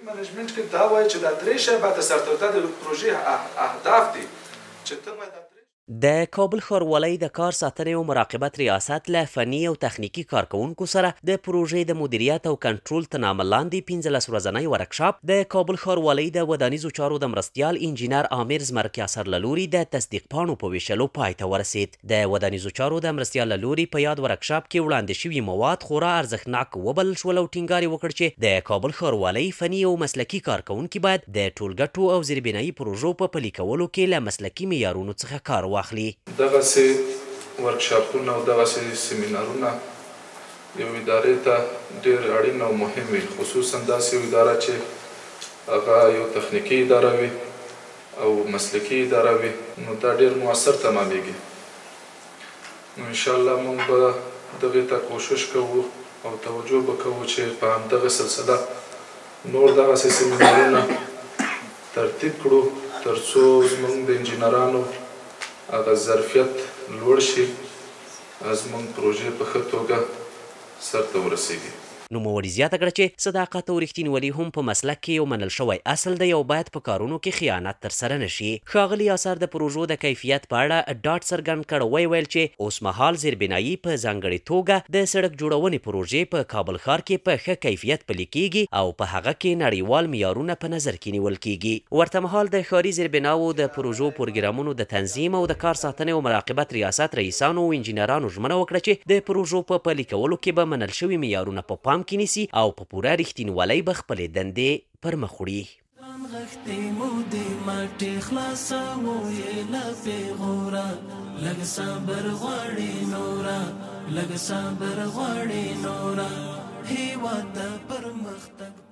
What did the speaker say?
منیجمنت کې دا وایي چې دا درې شی باید سرته د پروژې اهداف دي چې ته باید د کابل ښاروالۍ د کار ساتنې او مراقبت ریاست له فني او تخنیکي کارکوونکو سره د پروژې د مدیریت او کنټرول تر نامه لاندې 15 ورځنی ورکشاپ د کابل ښاروالۍ د ودانیزو چارو د مرستیال انجینر عامر زمرکي اثر له لوري د تصدیق پاڼو په ویشلو پای ته ورسېد. د ودانیزو چارو د مرستیال له لوري په یاد ورکشاپ کې وړاندې شوي مواد خورا ارزښتناک وبلل شول او ټینګار یې وکړ چې د کابل ښاروالۍ فني او مسلکي کارکوونکي باید د ټولګټو او زیربنایي پروژو په پلي کولو کې له مسلکي معیارونو څخه کار واخلي. دغسې ورکشاپونه او دغسې سیمینارونه یو ادارې ته ډېر اړین او مهم وي، خصوصا داسې یو اداره چې هغه یو تخنیکي اداره وي او مسلکي اداره وي، نو دا ډېر مؤثر تمامیږي. نو انشاءالله موږ به دغې ته کوشش کوو او توجه به کوو چې په همدغه سلسله نور دغسې سیمینارونه ترتیب کړو تر څو زموږ د انجینرانو هغه ظرفیت لوړ شي، زموږ پروژې په ښه توګه سرته ورسیږي. نوموړي زیاته کړه چې صداقت او رښتینولي هم په مسلک کې یو منل شوی اصل دی او باید په کارونو کې خیانت ترسره نشي. ښاغلي اثر د پروژو د کیفیت په اړه ډاډ څرګند کړ، ویل چې اوسمهال زیربنایي په ځانګړې توګه د سړک جوړونې پروژې په کابل ښار کې په ښه کیفیت پلي کیږي او په هغه کې نړیوال معیارونه په نظر کې نیول کیږي. ورته مهال د ښاري زیربناوو د پروژو پروګرامونو د تنظیم او د کار ساتنې او مراقبت ریاست رئیسانو او انجینرانو ژمنه وکړه چې د پروژو په پلي کولو کې به منل شوي معیارونه په پام کې نیسي او په پوره رښتینولۍ به خپلې دندې پر مخ وړي. لږ صبر غواړي نوره هېواد د پرمختګ